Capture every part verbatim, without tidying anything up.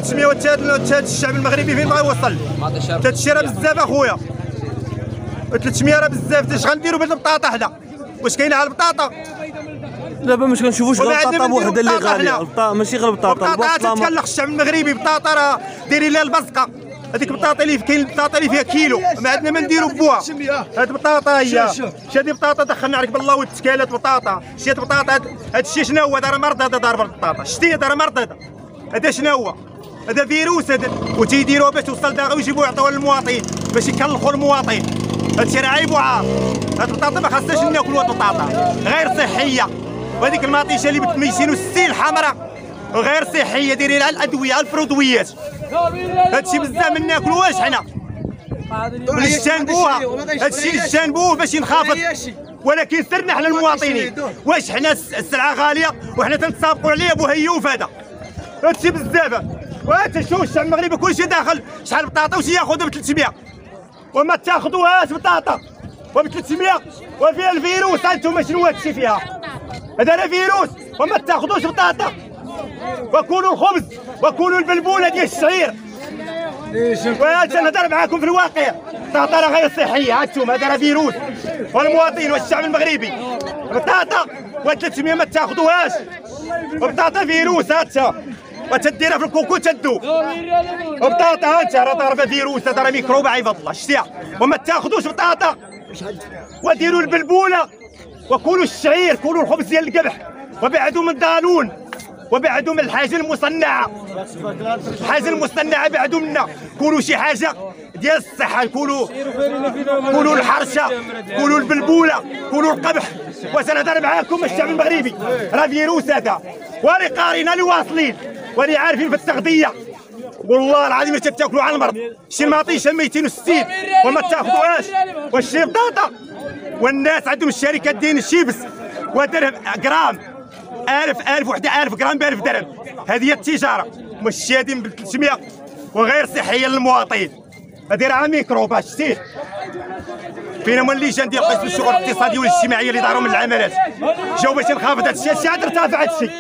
التسميه وهذا الشعب المغربي فين بغا يوصل؟ هذا الشيء راه بزاف اخويا، ثلاثمية راه بزاف. اش غنديروا بهاد البطاطا حنا؟ واش كاينه على البطاطا؟ دابا مش كنشوفوش غير البطاطا بوحدها اللي غاليه، ماشي غير البطاطا، البطاطا تتكلخ الشعب المغربي. بطاطا راه دايرين لها البزقه، هذيك البطاطا اللي كاين البطاطا اللي فيها كيلو ما عندنا ما نديروا بوها. هاد البطاطا هي شي هادي بطاطا دخلنا عليك بالله وتكالات بطاطا. شتي هاد البطاطا هاد الشيء شنو هو؟ هذا راه مرض، هذا ضارب البطاطا. شتي هذا راه مرض، هذا هذا شنو هو؟ هذا فيروس هذا، وتيديروه باش توصل داغا ويجيبوه يعطوه للمواطن باش يكلخوا المواطن. هادشي راه عيب وعار. هاد البطاطا ما خاصناش ناكلوا هاد البطاطا، غير صحيه. وهذيك المطيشه اللي ب ثمانين وستين الحمراء غير صحيه، دايرين على الادويه البرودويات. هادشي بزاف ما ناكلوهاش حنا، نجتنبوها. هادشي نجتنبوه باش ينخفض، ولكن سرنا حنا المواطنين. واش حنا السلعه غاليه وحنا تنتسابقوا عليها بوهيوف؟ هذا هادشي بزاف. وانت شوف الشعب المغربي كلشي داخل شحال بطاطا واش ياخذها ب ثلاثمية، وما تاخذوهاش بطاطا وب ثلاثمية وفيها الفيروس. انتم شنو هادشي فيها؟ هذا راه فيروس. وما تاخذوش بطاطا، وكلوا الخبز وكلوا البلبوله ديال الشعير. وانت نهضر معاكم في الواقع، البطاطا راه غير صحيه. هانتوما هذا راه فيروس، والمواطن والشعب المغربي بطاطا و ثلاثمية ما تاخذوهاش. وبطاطا فيروس هانتا، وتديرها في الكوكو تدوب. وبطاطا هانتا راه ضاربه فيروس، هذا راه ميكروب عيب الله. شتيها؟ وما تاخذوش بطاطا، وديروا البلبوله وكلوا الشعير، كلوا الخبز ديال القمح، وبعدوا من الدانون، وبعدوا من الحاجه المصنعه. الحاجه المصنعه بعدوا منا، كلوا شي حاجه ديال الصحه. كلوا كلوا الحرشه، كلوا البلبوله، كلوا القمح. واش نهضر معاكم الشعب المغربي راه فيروس هذا، وري قارينا اللي واصلين وري عارفين في التغذيه. والله العظيم تاكلوا على المرض. شي المطيشه مئتين وستين وما تاخذوهاش. واش شي بطاطا؟ والناس عندهم الشركات دايرين الشيبس ودرهم غرام ألف ألف وحده ألف غرام ب ألف درهم. هذه هي التجاره، ماشي هذه ب ثلاثمية وغير صحيه للمواطن. هذه راه ميكروبات. شتي فينا هما اللجان ديال قسم الشؤون الاقتصاديه والاجتماعيه اللي داروا من العمليات جاو باش نخافض هذا الشيء. هادشي عاد ارتفع هادشي،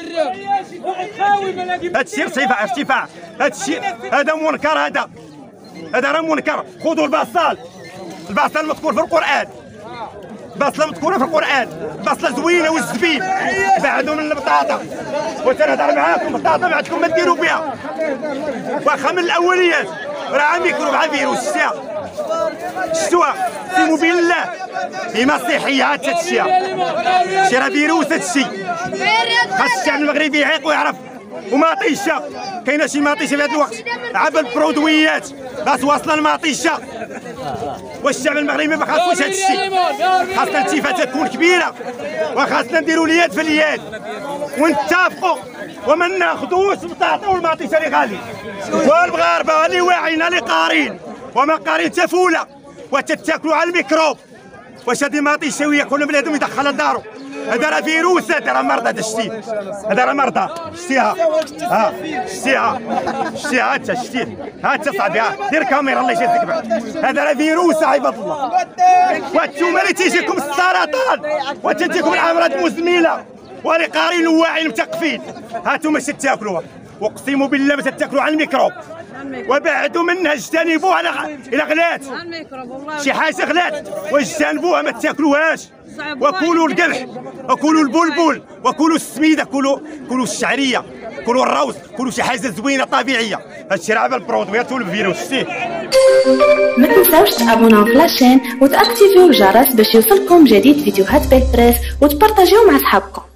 هادشي ارتفاع ارتفاع هادشي هذا منكر. هذا هذا راه منكر. خذوا البصل، البصل مذكور في القران، البصله مذكوره في القران، البصله زوينه والزبيب. بعدوا من البطاطا. وتنهضر معاكم بطاطا ما عندكم ما ديروا بها، واخا من الاوليات راه ميكروب مع فيروس. شتيها؟ شتوها؟ سيمو بالله هي ما صحيه. هاد الشيء شي راه فيروس. هاد الشيء خاص الشعب المغربي يعيق ويعرف. ومطيشه كاينه شي مطيشه في هذا الوقت عبا البرودويات باش واصله المطيشه. والشعب المغربي ما خاصوش هاد الشيء. خاصنا التفاته تكون كبيره، وخاصنا نديروا اليد في اليد ونتفقوا وما ناخذوش البطاطا والمطيشه اللي غالي. والمغاربه اللي واعيين اللي قارين وما قارين تفوله وتتاكلوا على الميكروب. واش هادي مطيشه وياكل بنادم يدخلها لدارو؟ هذا راه فيروس، هذا راه مرض. هذا شتي هذا راه مرضى. شتيها؟ ها شتيها؟ شتيها؟ هاتها شتي هاتها صاحبي. دير كاميرا الله يجازيك بعد. هذا راه فيروس عباد الله. وانتوما اللي تيجيكم السرطان وتجيكم الامراض المزمنه وري قارين وواعيين مثقفين، هانتوما اش تاكلوها. اقسم بالله ما تاكلوا على الميكروب. وبعدوا منها اجتنبوها الى غلات شي حاجه غلات، واجتنبوها ما تاكلوهاش. وكلوا القمح وكلوا البلبل وكلوا السميده، كلوا كلوا الشعريه، كلوا الروز، كلوا شي حاجه زوينه طبيعيه. هادشي راه بالبرودويات والفيروس. شتي ما تنساوش تابوناو في لاشين وتاكتيفيو الجرس باش يوصلكم جديد فيديوهات بيك بريس وتبارطاجيو مع صحابكم.